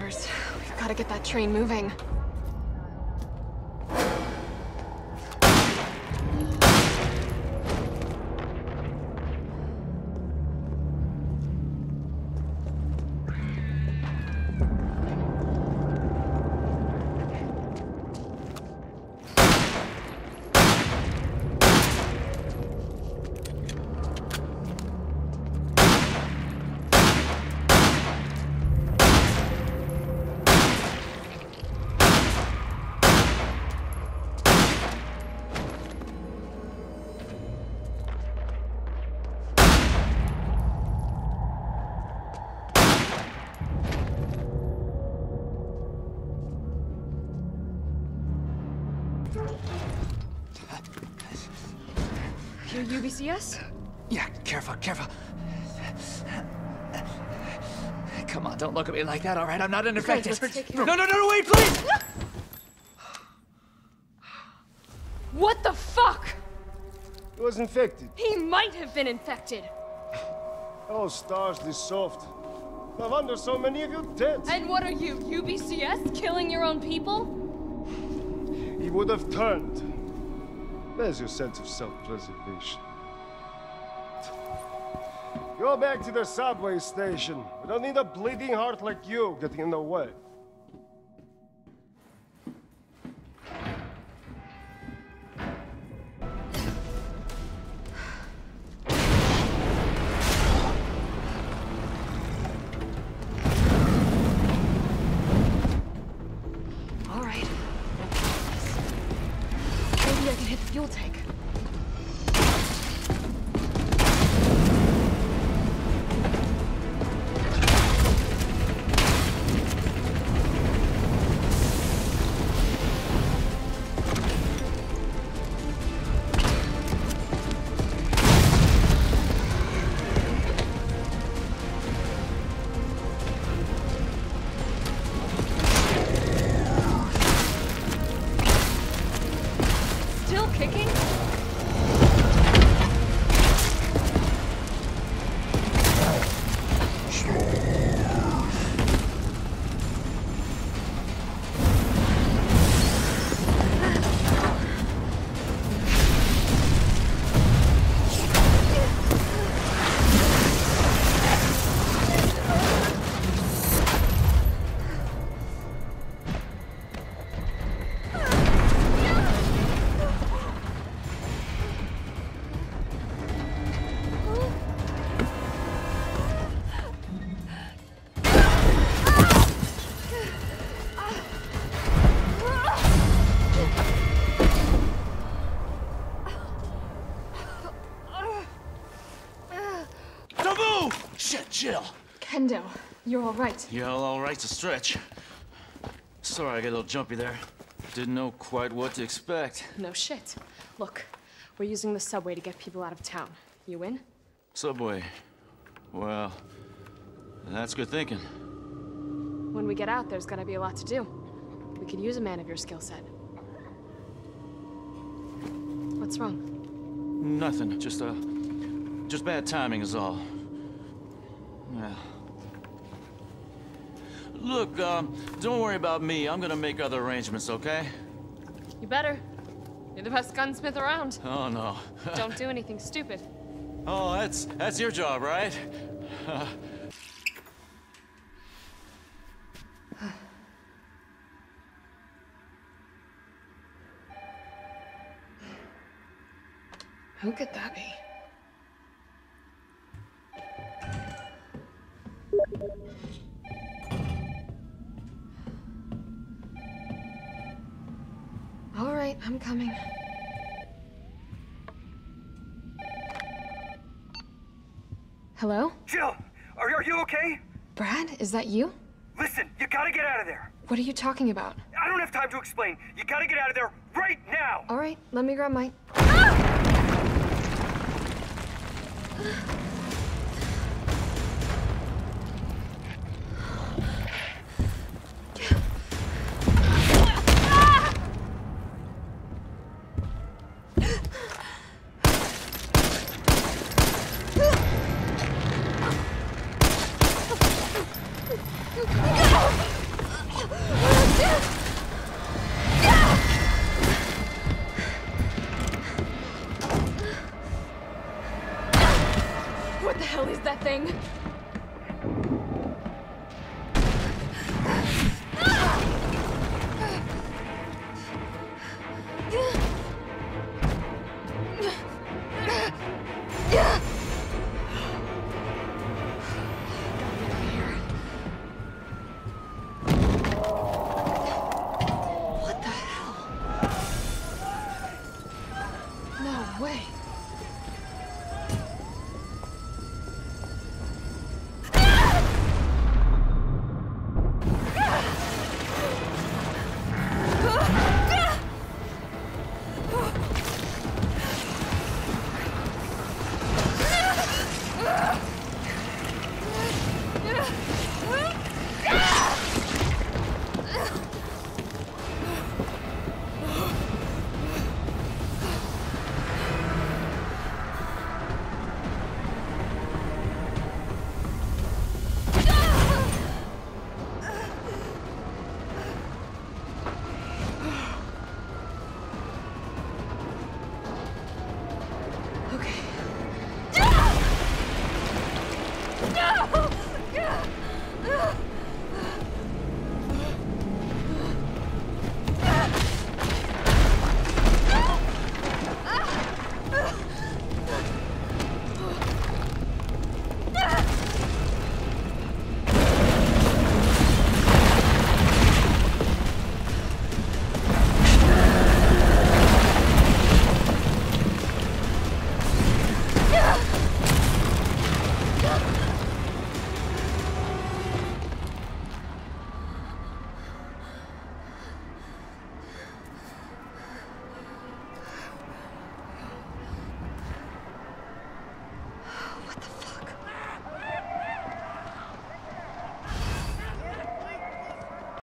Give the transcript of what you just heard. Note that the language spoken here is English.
drivers. We've got to get that train moving. You're UBCS? Yeah, careful, careful. Come on, don't look at me like that, all right? I'm not an infected. No, wait, please! What the fuck? He was infected. He might have been infected. Oh, stars, this soft. No wonder so many of you dead. And what are you, UBCS? Killing your own people? He would have turned. There's your sense of self-preservation. Go back to the subway station. We don't need a bleeding heart like you getting in the way. All right. Maybe I can hit the fuel tank. Still kicking? Shit, chill. Kendo, you're all right. Yeah, all right's a stretch. Sorry I got a little jumpy there. Didn't know quite what to expect. No shit. Look, we're using the subway to get people out of town. You in? Subway. Well, that's good thinking. When we get out, there's gonna be a lot to do. We could use a man of your skill set. What's wrong? Nothing. Just bad timing is all. Yeah. Look, don't worry about me. I'm gonna make other arrangements, okay? You better. You're the best gunsmith around. Oh, no. Don't do anything stupid. Oh, that's your job, right? Who could that be? All right, I'm coming. Hello? Jill, are you okay? Brad, is that you? Listen, you gotta get out of there. What are you talking about? I don't have time to explain. You gotta get out of there right now. All right, let me grab my... Run!